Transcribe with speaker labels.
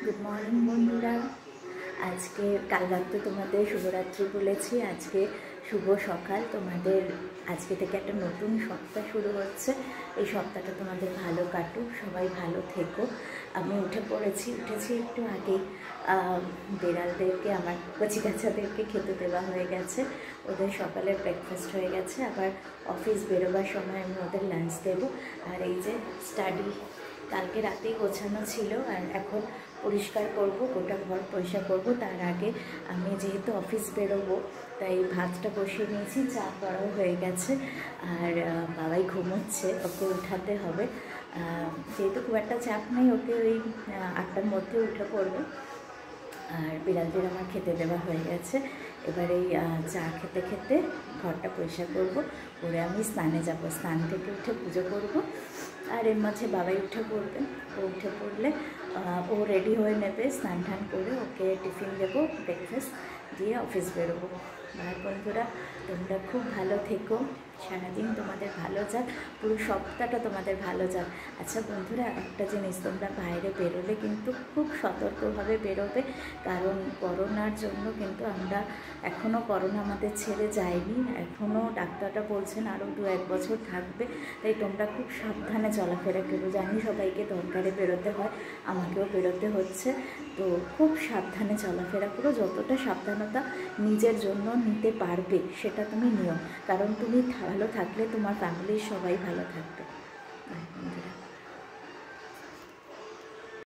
Speaker 1: Good morning বন্ধুরা। আজকে কাল রাতে তোমাদের শুভরাত্রি বলেছি, আজকে শুভ সকাল। তোমাদের আজকে থেকে একটা নতুন সপ্তাহ শুরু হচ্ছে। এই সপ্তাহটা তোমাদের ভালো কাটুক, সবাই ভালো থেকো। আমি উঠেছি একটু আগেই। বেড়ালদেরকে, আমার কচিকাচাদেরকে খেতে দেওয়া হয়ে গেছে, ওদের সকালের ব্রেকফাস্ট হয়ে গেছে। আবার অফিস বেরোবার সময় আমি ওদের লাঞ্চ দেবো। আর এই যে স্টাডি কালকে রাতেই গোছানো ছিল, আর এখন পরিষ্কার করব, গোটা ঘর পরিষ্কার করব। তার আগে আমি যেহেতু অফিস বেরোবো তাই ভাতটা বসিয়ে নিয়েছি, চা করাও হয়ে গেছে। আর বাবাই ঘুমোচ্ছে, ওকে উঠাতে হবে। যেহেতু খুব একটা চাপ নেই, ওকে ওই 8টার মধ্যে উঠে পড়বে। আর বিড়ালদের আমার খেতে দেওয়া হয়ে গেছে। এবার এই চা খেতে খেতে ঘরটা পরিষ্কার করব, করে আমি স্নানে যাব। স্নান থেকে উঠে পুজো করব। আর এর মাঝে বাবাই উঠে পড়বে। ও উঠে পড়লে ও রেডি হয়ে নেবে, স্নান টান করে ওকে টিফিন দেবো, ব্রেকফাস্ট দিয়ে অফিস বেরোবো। আর বন্ধুরা, তোমরা খুব ভালো থেকো, সারাদিন তোমাদের ভালো যাক, পুরো সপ্তাহটা তোমাদের ভালো যাক। আচ্ছা বন্ধুরা, একটা জিনিস, তোমরা বাইরে বেরোলে কিন্তু খুব সতর্কভাবে বেরোবে, কারণ করোনার জন্য কিন্তু আমরা এখনও, করোনা আমাদের ছেড়ে যায়নি, এখনও ডাক্তাররা বলছেন আরও 2-1 বছর থাকবে। তাই তোমরা খুব সাবধানে চলাফেরা করো। জানি সবাইকে দরকারে বেরোতে হয়, আমাকেও বেরোতে হচ্ছে, তো খুব সাবধানে চলাফেরা করো। যতটা সাবধানতা নিজের জন্য নিতে পারবে সেটা তুমি নিও, কারণ তুমি ভালো থাকলে তোমার ফ্যামিলির সবাই ভালো থাকবে।